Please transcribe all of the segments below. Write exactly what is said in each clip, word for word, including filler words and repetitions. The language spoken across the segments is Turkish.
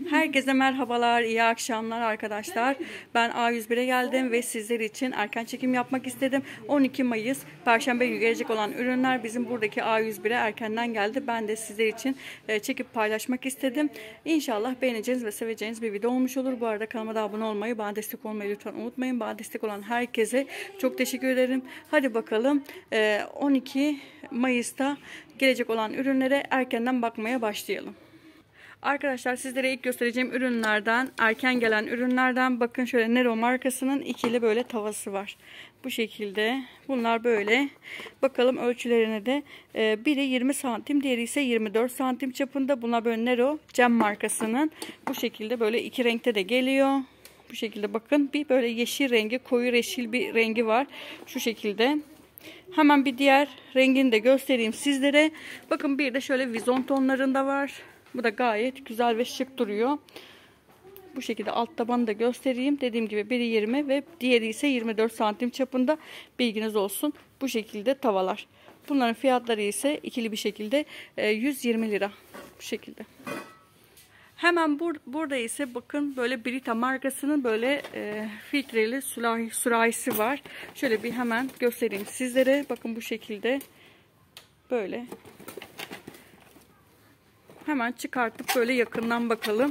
Herkese merhabalar, iyi akşamlar arkadaşlar. Ben A yüz bire geldim ve sizler için erken çekim yapmak istedim. on iki Mayıs Perşembe günü gelecek olan ürünler bizim buradaki A yüz bire erkenden geldi. Ben de sizler için çekip paylaşmak istedim. İnşallah beğeneceğiniz ve seveceğiniz bir video olmuş olur. Bu arada kanalıma da abone olmayı, bana destek olmayı lütfen unutmayın. Bana destek olan herkese çok teşekkür ederim. Hadi bakalım on iki Mayıs'ta gelecek olan ürünlere erkenden bakmaya başlayalım. Arkadaşlar sizlere ilk göstereceğim ürünlerden, erken gelen ürünlerden bakın şöyle Nero markasının ikili böyle tavası var. Bu şekilde. Bunlar böyle. Bakalım ölçülerine de. Ee, biri yirmi santim, diğeri ise yirmi dört santim çapında. Bunlar böyle Nero Cem markasının. Bu şekilde böyle iki renkte de geliyor. Bu şekilde bakın. Bir böyle yeşil rengi, koyu yeşil bir rengi var. Şu şekilde. Hemen bir diğer rengini de göstereyim sizlere. Bakın bir de şöyle vizon tonlarında var. Bu da gayet güzel ve şık duruyor. Bu şekilde alt tabanı da göstereyim. Dediğim gibi biri yirmi ve diğeri ise yirmi dört santim çapında. Bilginiz olsun. Bu şekilde tavalar. Bunların fiyatları ise ikili bir şekilde yüz yirmi lira. Bu şekilde. Hemen bur burada ise bakın böyle Brita markasının böyle e, filtreli sürahi, sürahisi var. Şöyle bir hemen göstereyim sizlere. Bakın bu şekilde. Böyle. Hemen çıkartıp böyle yakından bakalım.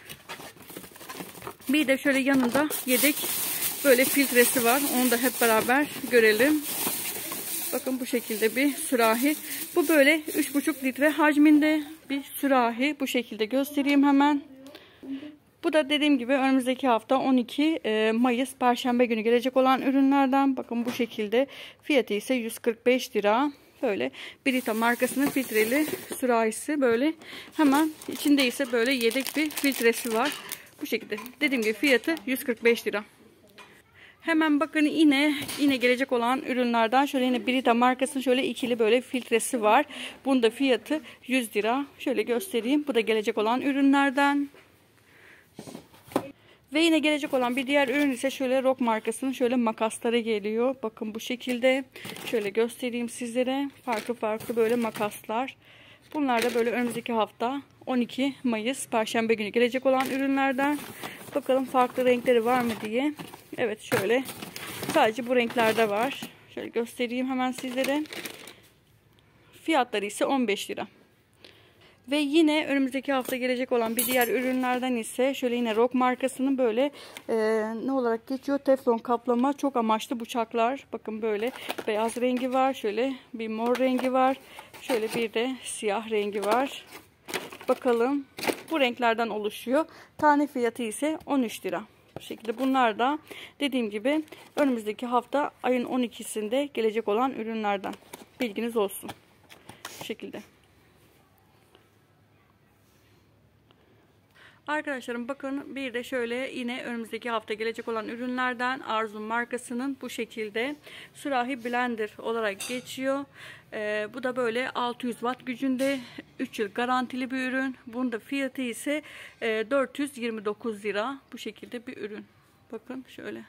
Bir de şöyle yanında yedek böyle filtresi var. Onu da hep beraber görelim. Bakın bu şekilde bir sürahi. Bu böyle üç buçuk litre hacminde bir sürahi. Bu şekilde göstereyim hemen. Bu da dediğim gibi önümüzdeki hafta on iki Mayıs Perşembe günü gelecek olan ürünlerden. Bakın bu şekilde. Fiyatı ise yüz kırk beş lira. Böyle Brita markasının filtreli sürahisi böyle. Hemen içinde ise böyle yedek bir filtresi var. Bu şekilde. Dediğim gibi fiyatı yüz kırk beş lira. Hemen bakın yine yine gelecek olan ürünlerden şöyle yine Brita markasının şöyle ikili böyle filtresi var. Bunun da fiyatı yüz lira. Şöyle göstereyim. Bu da gelecek olan ürünlerden. Ve yine gelecek olan bir diğer ürün ise şöyle Rock markasının şöyle makasları geliyor. Bakın bu şekilde. Şöyle göstereyim sizlere. Farklı farklı böyle makaslar. Bunlar da böyle önümüzdeki hafta on iki Mayıs Perşembe günü gelecek olan ürünlerden. Bakalım farklı renkleri var mı diye. Evet şöyle. Sadece bu renklerde var. Şöyle göstereyim hemen sizlere. Fiyatları ise on beş lira. Ve yine önümüzdeki hafta gelecek olan bir diğer ürünlerden ise şöyle yine Rock markasının böyle e, ne olarak geçiyor? Teflon kaplama çok amaçlı bıçaklar. Bakın böyle beyaz rengi var. Şöyle bir mor rengi var. Şöyle bir de siyah rengi var. Bakalım bu renklerden oluşuyor. Tane fiyatı ise on üç lira. Bu şekilde bunlar da dediğim gibi önümüzdeki hafta ayın on ikisinde gelecek olan ürünlerden. Bilginiz olsun. Bu şekilde. Arkadaşlarım bakın bir de şöyle yine önümüzdeki hafta gelecek olan ürünlerden Arzum markasının bu şekilde sürahi blender olarak geçiyor. Ee, bu da böyle altı yüz watt gücünde üç yıl garantili bir ürün. Bunun da fiyatı ise e, dört yüz yirmi dokuz lira. Bu şekilde bir ürün. Bakın şöyle.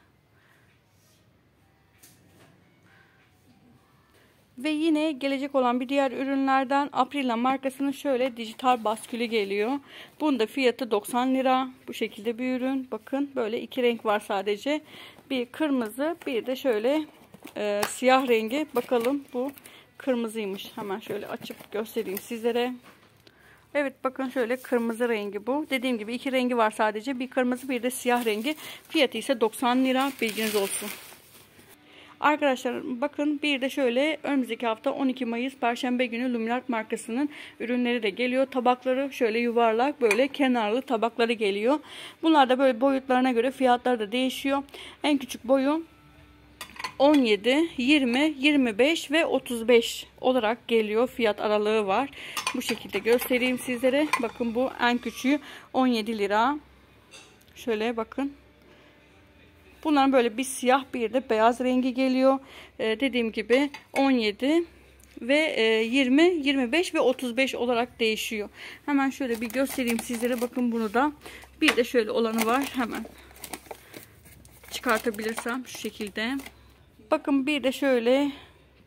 Ve yine gelecek olan bir diğer ürünlerden Aprila markasının şöyle dijital baskülü geliyor. Bunun da fiyatı doksan lira. Bu şekilde bir ürün. Bakın böyle iki renk var sadece. Bir kırmızı, bir de şöyle e, siyah rengi. Bakalım bu kırmızıymış. Hemen şöyle açıp göstereyim sizlere. Evet bakın şöyle kırmızı rengi bu. Dediğim gibi iki rengi var sadece. Bir kırmızı, bir de siyah rengi. Fiyatı ise doksan lira. Bilginiz olsun. Arkadaşlar bakın bir de şöyle önümüzdeki hafta on iki Mayıs Perşembe günü Luminart markasının ürünleri de geliyor. Tabakları şöyle yuvarlak böyle kenarlı tabakları geliyor. Bunlar da böyle boyutlarına göre fiyatları da değişiyor. En küçük boyu on yedi, yirmi, yirmi beş ve otuz beş olarak geliyor. Fiyat aralığı var. Bu şekilde göstereyim sizlere. Bakın bu en küçüğü on yedi lira. Şöyle bakın. Bunların böyle bir siyah bir de beyaz rengi geliyor. Ee, dediğim gibi on yedi ve e, yirmi, yirmi beş ve otuz beş olarak değişiyor. Hemen şöyle bir göstereyim sizlere. Bakın bunu da. Bir de şöyle olanı var. Hemen çıkartabilirsem şu şekilde. Bakın bir de şöyle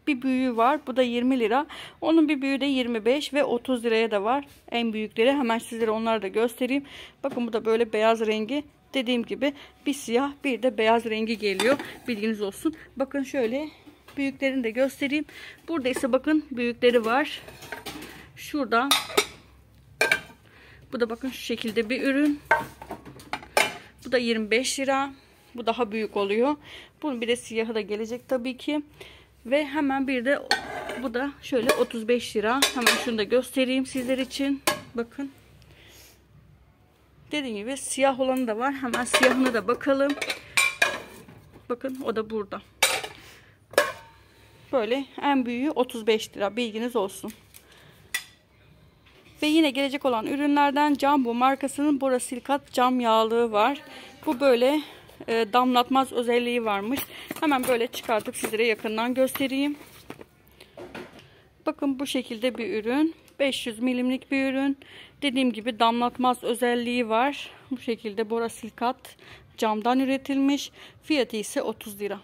bir büyüğü var. Bu da yirmi lira. Onun bir büyüğü de yirmi beş ve otuz liraya da var. En büyükleri. Hemen sizlere onları da göstereyim. Bakın bu da böyle beyaz rengi. Dediğim gibi bir siyah bir de beyaz rengi geliyor. Bilginiz olsun. Bakın şöyle büyüklerini de göstereyim. Burada ise bakın büyükleri var. Şurada. Bu da bakın şu şekilde bir ürün. Bu da yirmi beş lira. Bu daha büyük oluyor. Bunun bir de siyahı da gelecek tabii ki. Ve hemen bir de bu da şöyle otuz beş lira. Hemen şunu da göstereyim sizler için. Bakın. Dediğim gibi siyah olanı da var. Hemen siyahına da bakalım. Bakın o da burada. Böyle en büyüğü otuz beş lira. Bilginiz olsun. Ve yine gelecek olan ürünlerden Jumbo markasının borosilikat cam yağlığı var. Bu böyle e, damlatmaz özelliği varmış. Hemen böyle çıkartıp sizlere yakından göstereyim. Bakın bu şekilde bir ürün. beş yüz milimlik bir ürün. Dediğim gibi damlatmaz özelliği var. Bu şekilde borosilikat camdan üretilmiş. Fiyatı ise otuz lira.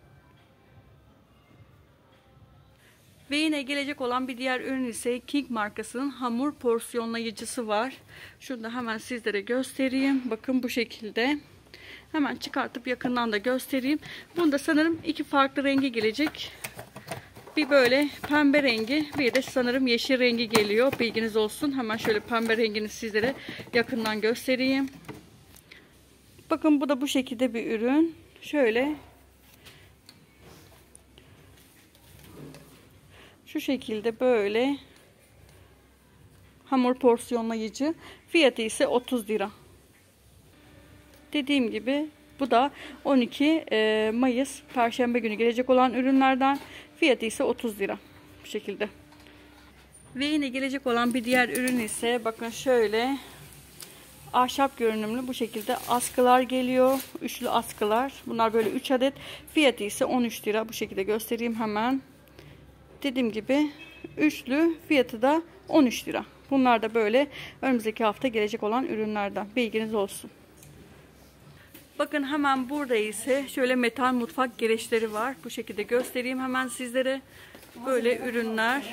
Ve yine gelecek olan bir diğer ürün ise King markasının hamur porsiyonlayıcısı var. Şunu da hemen sizlere göstereyim. Bakın bu şekilde. Hemen çıkartıp yakından da göstereyim. Bunda sanırım iki farklı rengi gelecek. Bir böyle pembe rengi, bir de sanırım yeşil rengi geliyor. Bilginiz olsun. Hemen şöyle pembe rengini sizlere yakından göstereyim. Bakın bu da bu şekilde bir ürün. Şöyle. Şu şekilde böyle hamur porsiyonlayıcı. Fiyatı ise otuz lira. Dediğim gibi bu da on iki Mayıs Perşembe günü gelecek olan ürünlerden. Fiyatı ise otuz lira. Bu şekilde. Ve yine gelecek olan bir diğer ürün ise bakın şöyle ahşap görünümlü bu şekilde askılar geliyor. Üçlü askılar. Bunlar böyle üç adet. Fiyatı ise on üç lira. Bu şekilde göstereyim hemen. Dediğim gibi üçlü fiyatı da on üç lira. Bunlar da böyle önümüzdeki hafta gelecek olan ürünlerden. Bilginiz olsun. Bakın hemen burada ise şöyle metal mutfak gereçleri var. Bu şekilde göstereyim hemen sizlere. Böyle ürünler.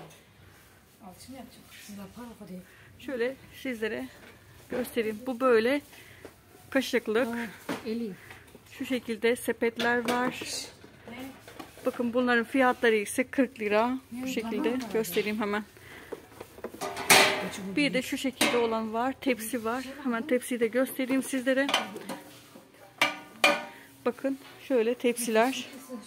Şöyle sizlere göstereyim. Bu böyle kaşıklık. Şu şekilde sepetler var. Bakın bunların fiyatları ise kırk lira. Bu şekilde göstereyim hemen. Bir de şu şekilde olan var. Tepsi var. Hemen tepsiyi de göstereyim sizlere. Bakın şöyle tepsiler.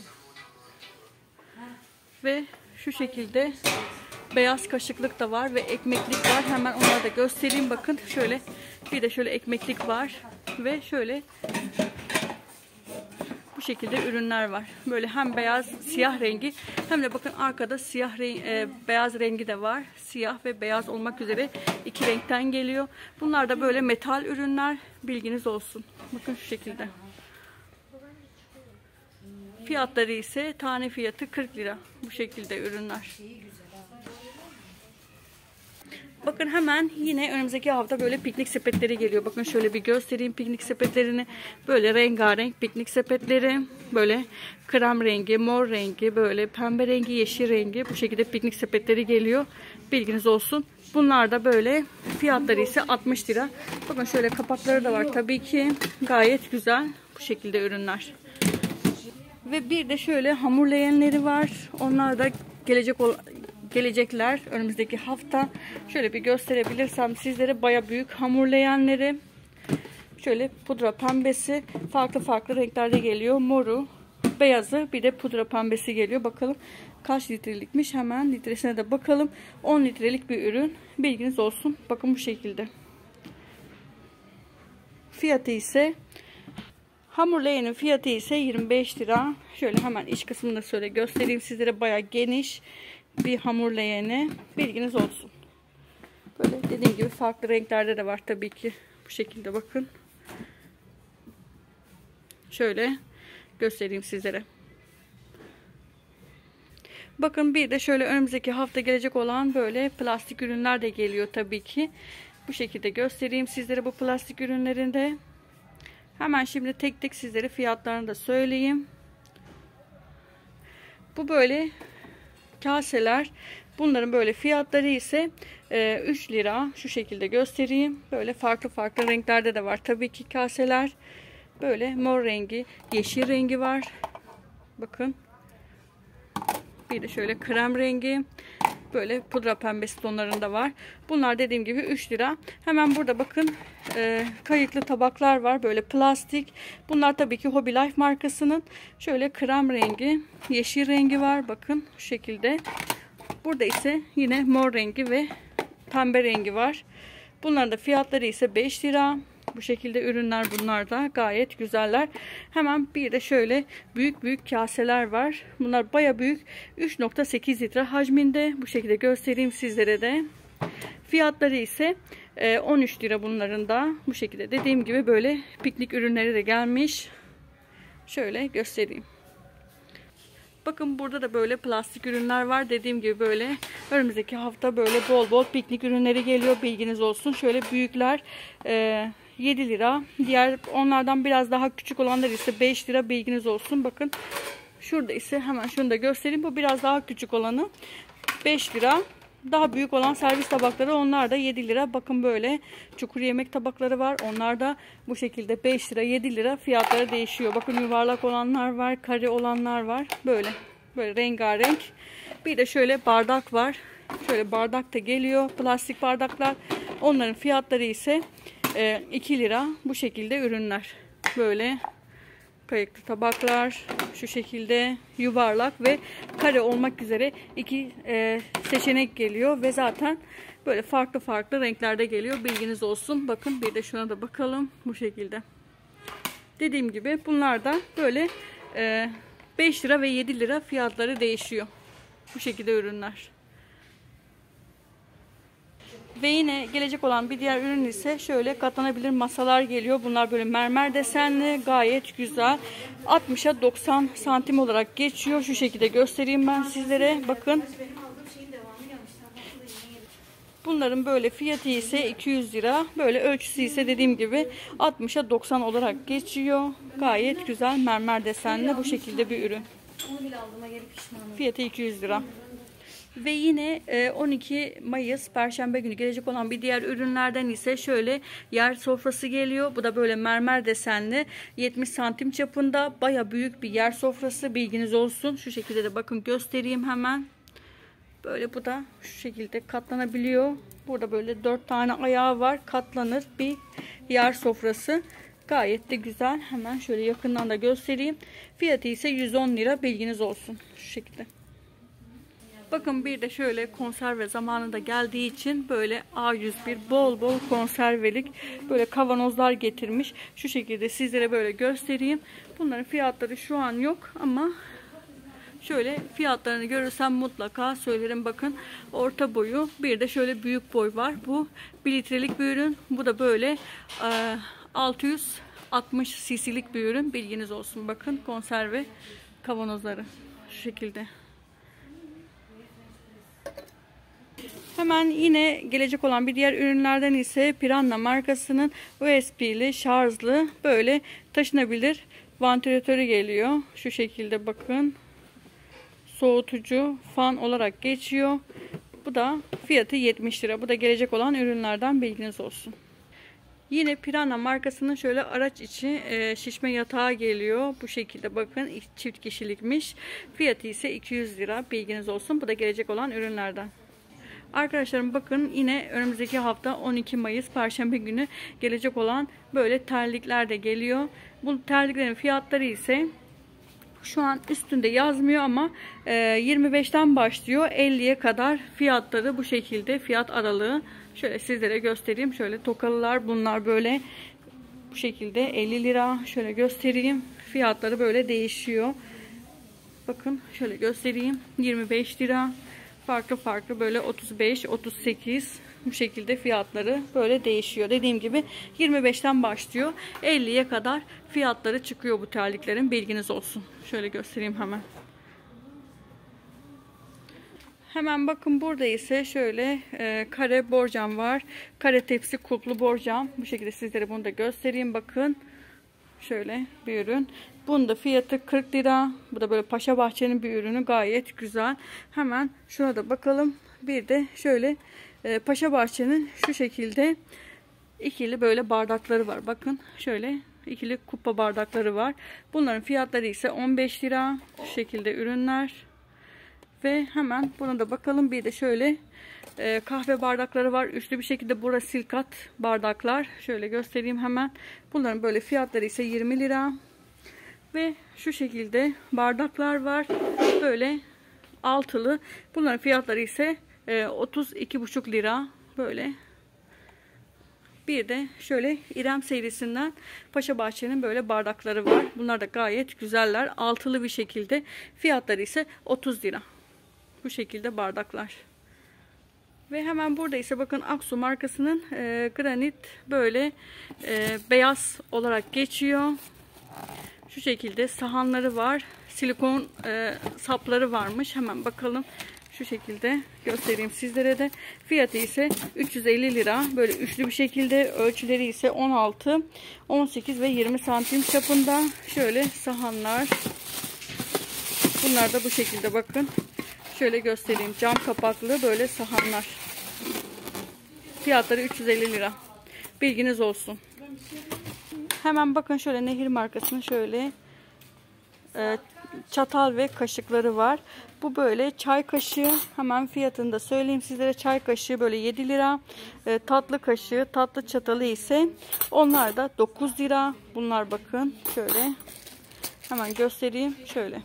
Ve şu şekilde beyaz kaşıklık da var ve ekmeklik var. Hemen onları da göstereyim. Bakın şöyle bir de şöyle ekmeklik var. Ve şöyle bu şekilde ürünler var. Böyle hem beyaz siyah rengi hem de bakın arkada siyah rengi, e, beyaz rengi de var. Siyah ve beyaz olmak üzere iki renkten geliyor. Bunlar da böyle metal ürünler. Bilginiz olsun. Bakın şu şekilde. Fiyatları ise tane fiyatı kırk lira. Bu şekilde ürünler. Bakın hemen yine önümüzdeki hafta böyle piknik sepetleri geliyor. Bakın şöyle bir göstereyim piknik sepetlerini. Böyle rengarenk piknik sepetleri. Böyle krem rengi, mor rengi, böyle pembe rengi, yeşil rengi. Bu şekilde piknik sepetleri geliyor. Bilginiz olsun. Bunlar da böyle fiyatları ise altmış lira. Bakın şöyle kapakları da var tabii ki. Gayet güzel. Bu şekilde ürünler. Ve bir de şöyle hamur leğenleri var. Onlar da gelecek gelecekler önümüzdeki hafta. Şöyle bir gösterebilirsem sizlere baya büyük hamur leğenleri. Şöyle pudra pembesi. Farklı farklı renklerde geliyor. Moru, beyazı bir de pudra pembesi geliyor. Bakalım kaç litrelikmiş. Hemen litresine de bakalım. on litrelik bir ürün. Bilginiz olsun. Bakın bu şekilde. Fiyatı ise hamur leğenin fiyatı ise yirmi beş lira. Şöyle hemen iç kısmını da şöyle göstereyim sizlere. Bayağı geniş bir hamur leğeni. Bilginiz olsun. Böyle dediğim gibi farklı renklerde de var tabii ki. Bu şekilde bakın. Şöyle göstereyim sizlere. Bakın bir de şöyle önümüzdeki hafta gelecek olan böyle plastik ürünler de geliyor tabii ki. Bu şekilde göstereyim sizlere bu plastik ürünlerinde. Hemen şimdi tek tek sizlere fiyatlarını da söyleyeyim. Bu böyle kaseler. Bunların böyle fiyatları ise e, üç lira. Şu şekilde göstereyim. Böyle farklı farklı renklerde de var. Tabii ki kaseler. Böyle mor rengi, yeşil rengi var. Bakın. Bir de şöyle krem rengi. Böyle pudra pembesi tonlarında var. Bunlar dediğim gibi üç lira. Hemen burada bakın e, kayıklı tabaklar var. Böyle plastik. Bunlar tabii ki Hobby Life markasının. Şöyle krem rengi, yeşil rengi var. Bakın şu şekilde. Burada ise yine mor rengi ve pembe rengi var. Bunların da fiyatları ise beş lira. Bu şekilde ürünler bunlar da gayet güzeller. Hemen bir de şöyle büyük büyük kaseler var. Bunlar baya büyük. üç nokta sekiz litre hacminde. Bu şekilde göstereyim sizlere de. Fiyatları ise on üç lira bunların da. Bu şekilde dediğim gibi böyle piknik ürünleri de gelmiş. Şöyle göstereyim. Bakın burada da böyle plastik ürünler var. Dediğim gibi böyle önümüzdeki hafta böyle bol bol piknik ürünleri geliyor. Bilginiz olsun. Şöyle büyükler e, yedi lira. Diğer onlardan biraz daha küçük olanlar ise beş lira. Bilginiz olsun. Bakın şurada ise hemen şunu da göstereyim. Bu biraz daha küçük olanı beş lira. Daha büyük olan servis tabakları onlar da yedi lira. Bakın böyle çukur yemek tabakları var. Onlar da bu şekilde beş lira yedi lira fiyatları değişiyor. Bakın yuvarlak olanlar var. Kare olanlar var. Böyle. Böyle rengarenk. Bir de şöyle bardak var. Şöyle bardak da geliyor. Plastik bardaklar. Onların fiyatları ise iki lira. Bu şekilde ürünler. Böyle kayıklı tabaklar şu şekilde yuvarlak ve kare olmak üzere iki e, seçenek geliyor ve zaten böyle farklı farklı renklerde geliyor. Bilginiz olsun. Bakın bir de şuna da bakalım. Bu şekilde. Dediğim gibi bunlar da böyle e, beş lira ve yedi lira fiyatları değişiyor. Bu şekilde ürünler. Ve yine gelecek olan bir diğer ürün ise şöyle katlanabilir masalar geliyor. Bunlar böyle mermer desenli, gayet güzel. altmışa doksan santim olarak geçiyor. Şu şekilde göstereyim ben sizlere. Bakın. Bunların böyle fiyatı ise iki yüz lira. Böyle ölçüsü ise dediğim gibi altmışa doksan olarak geçiyor. Gayet güzel mermer desenli bu şekilde bir ürün. Fiyatı iki yüz lira. Ve yine on iki Mayıs Perşembe günü gelecek olan bir diğer ürünlerden ise şöyle yer sofrası geliyor. Bu da böyle mermer desenli yetmiş santim çapında baya büyük bir yer sofrası, bilginiz olsun. Şu şekilde de bakın göstereyim hemen. Böyle bu da şu şekilde katlanabiliyor. Burada böyle dört tane ayağı var. Katlanır bir yer sofrası. Gayet de güzel. Hemen şöyle yakından da göstereyim. Fiyatı ise yüz on lira, bilginiz olsun. Şu şekilde. Bakın bir de şöyle konserve zamanında geldiği için böyle A yüz bir bol bol konservelik böyle kavanozlar getirmiş. Şu şekilde sizlere böyle göstereyim. Bunların fiyatları şu an yok ama şöyle fiyatlarını görürsem mutlaka söylerim. Bakın orta boyu, bir de şöyle büyük boy var. Bu bir litrelik bir ürün. Bu da böyle e, altı yüz altmış cc'lik bir ürün. Bilginiz olsun. Bakın konserve kavanozları şu şekilde. Hemen yine gelecek olan bir diğer ürünlerden ise Piranha markasının U S B'li şarjlı böyle taşınabilir vantilatörü geliyor. Şu şekilde bakın. Soğutucu fan olarak geçiyor. Bu da fiyatı yetmiş lira. Bu da gelecek olan ürünlerden, bilginiz olsun. Yine Piranha markasının şöyle araç içi e, şişme yatağı geliyor. Bu şekilde bakın çift kişilikmiş. Fiyatı ise iki yüz lira. Bilginiz olsun. Bu da gelecek olan ürünlerden. Arkadaşlarım bakın yine önümüzdeki hafta on iki Mayıs Perşembe günü gelecek olan böyle terlikler de geliyor. Bu terliklerin fiyatları ise şu an üstünde yazmıyor ama yirmi beşten başlıyor elliye kadar fiyatları, bu şekilde fiyat aralığı. Şöyle sizlere göstereyim. Şöyle tokalılar bunlar böyle bu şekilde elli lira. Şöyle göstereyim. Fiyatları böyle değişiyor. Bakın şöyle göstereyim. yirmi beş lira. Farklı farklı böyle otuz beş, otuz sekiz bu şekilde fiyatları böyle değişiyor. Dediğim gibi yirmi beşten başlıyor. elliye kadar fiyatları çıkıyor bu terliklerin, bilginiz olsun. Şöyle göstereyim hemen. Hemen bakın burada ise şöyle e, kare borcam var. Kare tepsi kulplu borcam. Bu şekilde sizlere bunu da göstereyim. Bakın Şöyle bir ürün. Bunun da fiyatı kırk lira. Bu da böyle Paşa Bahçe'nin bir ürünü. Gayet güzel. Hemen şuna da bakalım. Bir de şöyle e, Paşa Bahçe'nin şu şekilde ikili böyle bardakları var. Bakın şöyle ikili kupa bardakları var. Bunların fiyatları ise on beş lira. Şu şekilde ürünler. Ve hemen buna da bakalım. Bir de şöyle e, kahve bardakları var. Üçlü bir şekilde borosilikat bardaklar. Şöyle göstereyim hemen. Bunların böyle fiyatları ise yirmi lira. Ve şu şekilde bardaklar var. Böyle altılı. Bunların fiyatları ise e, otuz iki buçuk lira. Böyle. Bir de şöyle İrem serisinden Paşa Bahçe'nin böyle bardakları var. Bunlar da gayet güzeller. Altılı bir şekilde. Fiyatları ise otuz lira. Bu şekilde bardaklar. Ve hemen burada ise bakın Aksu markasının e, granit böyle e, beyaz olarak geçiyor. Şu şekilde sahanları var. Silikon e, sapları varmış. Hemen bakalım. Şu şekilde göstereyim sizlere de. Fiyatı ise üç yüz elli lira. Böyle üçlü bir şekilde. Ölçüleri ise on altı, on sekiz ve yirmi santim çapında. Şöyle sahanlar. Bunlar da bu şekilde bakın. Şöyle göstereyim. Cam kapaklı böyle sahanlar. Fiyatları üç yüz elli lira. Bilginiz olsun. Hemen bakın şöyle Nehir markasının şöyle e, çatal ve kaşıkları var. Bu böyle çay kaşığı. Hemen fiyatını da söyleyeyim sizlere. Çay kaşığı böyle yedi lira. E, tatlı kaşığı, tatlı çatalı ise onlar da dokuz lira. Bunlar bakın şöyle. Hemen göstereyim. Şöyle.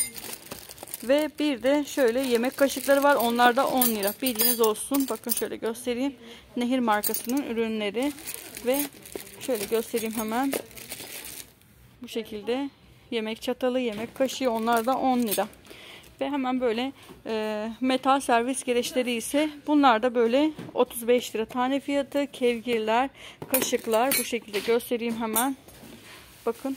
Ve bir de şöyle yemek kaşıkları var. Onlar da on lira. Bilginiz olsun. Bakın şöyle göstereyim. Nehir markasının ürünleri. Ve şöyle göstereyim hemen. Bu şekilde yemek çatalı, yemek kaşığı. Onlar da on lira. Ve hemen böyle e, metal servis gereçleri ise bunlar da böyle otuz beş lira tane fiyatı. Kevgirler, kaşıklar bu şekilde göstereyim hemen. Bakın.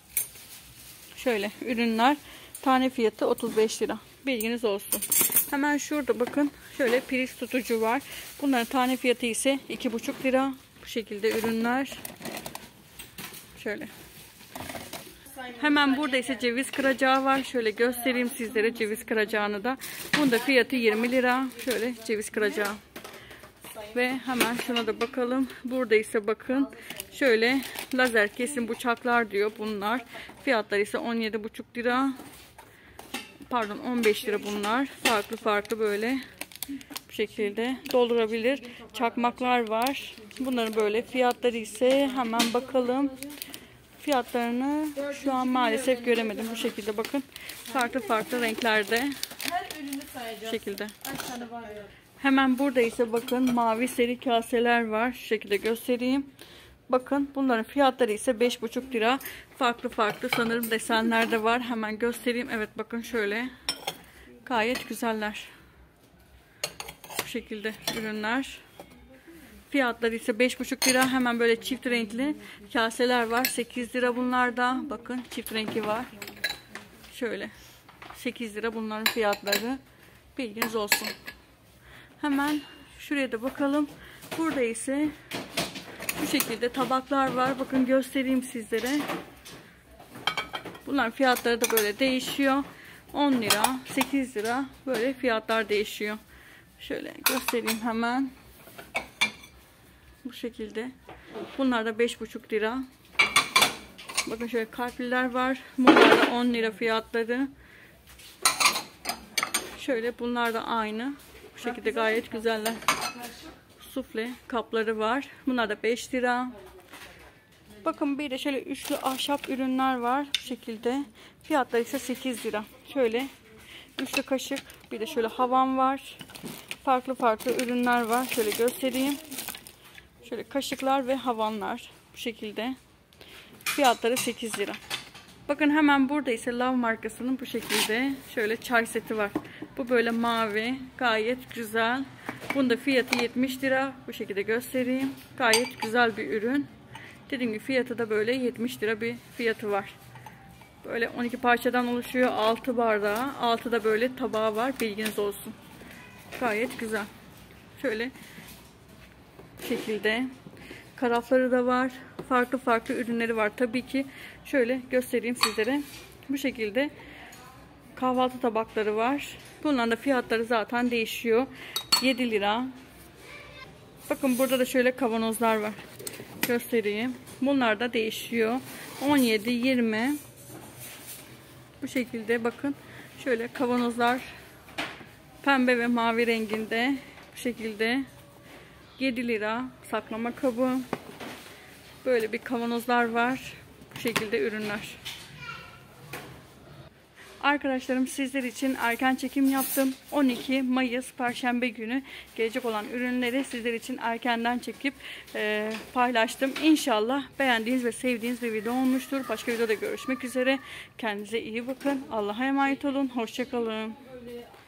Şöyle ürünler. Tane fiyatı otuz beş lira. Bilginiz olsun. Hemen şurada bakın. Şöyle priz tutucu var. Bunların tane fiyatı ise iki buçuk lira. Bu şekilde ürünler. Şöyle. Hemen burada ise ceviz kıracağı var. Şöyle göstereyim sizlere ceviz kıracağını da. Bunun da fiyatı yirmi lira. Şöyle ceviz kıracağı. Ve hemen şuna da bakalım. Burada ise bakın. Şöyle lazer kesim bıçaklar diyor bunlar. Fiyatları ise on yedi buçuk lira. Pardon on beş lira bunlar. Farklı farklı böyle bu şekilde doldurabilir çakmaklar var. Bunların böyle fiyatları ise hemen bakalım. Fiyatlarını şu an maalesef göremedim. Bu şekilde bakın. Farklı farklı renklerde. Bu şekilde. Hemen burada ise bakın mavi seri kaseler var. Şu şekilde göstereyim. Bakın bunların fiyatları ise beş buçuk lira. Farklı farklı sanırım desenler de var. Hemen göstereyim. Evet bakın şöyle. Gayet güzeller. Bu şekilde ürünler. Fiyatları ise beş buçuk lira. Hemen böyle çift renkli kaseler var. sekiz lira bunlarda. Bakın çift rengi var. Şöyle. sekiz lira bunların fiyatları. Bilginiz olsun. Hemen şuraya da bakalım. Burada ise bu şekilde tabaklar var. Bakın göstereyim sizlere. Bunların fiyatları da böyle değişiyor. on lira, sekiz lira böyle fiyatlar değişiyor. Şöyle göstereyim hemen. Bu şekilde. Bunlar da beş buçuk lira. Bakın şöyle kalpliler var. Bunlar da on lira fiyatları. Şöyle bunlar da aynı. Bu şekilde gayet güzeller. Sufle kapları var. Bunlar da beş lira. Bakın bir de şöyle üçlü ahşap ürünler var. Bu şekilde. Fiyatları ise sekiz lira. Şöyle üçlü kaşık. Bir de şöyle havan var. Farklı farklı ürünler var. Şöyle göstereyim. Şöyle kaşıklar ve havanlar. Bu şekilde. Fiyatları sekiz lira. Bakın hemen burada ise Love markasının bu şekilde şöyle çay seti var. Bu böyle mavi. Gayet güzel. Bunun da fiyatı yetmiş lira. Bu şekilde göstereyim. Gayet güzel bir ürün. Dediğim gibi fiyatı da böyle yetmiş lira bir fiyatı var. Böyle on iki parçadan oluşuyor. altı bardağı. altı da böyle tabağı var. Bilginiz olsun. Gayet güzel. Şöyle bu şekilde. karafları da var. Farklı farklı ürünleri var. Tabii ki şöyle göstereyim sizlere. Bu şekilde kahvaltı tabakları var. Bunların da fiyatları zaten değişiyor. yedi lira. Bakın burada da şöyle kavanozlar var. Göstereyim. Bunlar da değişiyor. on yedi, yirmi. Bu şekilde bakın. Şöyle kavanozlar pembe ve mavi renginde. Bu şekilde yedi lira. Saklama kabı. Böyle bir kavanozlar var. Bu şekilde ürünler. Arkadaşlarım, sizler için erken çekim yaptım. on iki Mayıs Perşembe günü gelecek olan ürünleri sizler için erkenden çekip e, paylaştım. İnşallah beğendiğiniz ve sevdiğiniz bir video olmuştur. Başka videoda görüşmek üzere. Kendinize iyi bakın. Allah'a emanet olun. Hoşça kalın.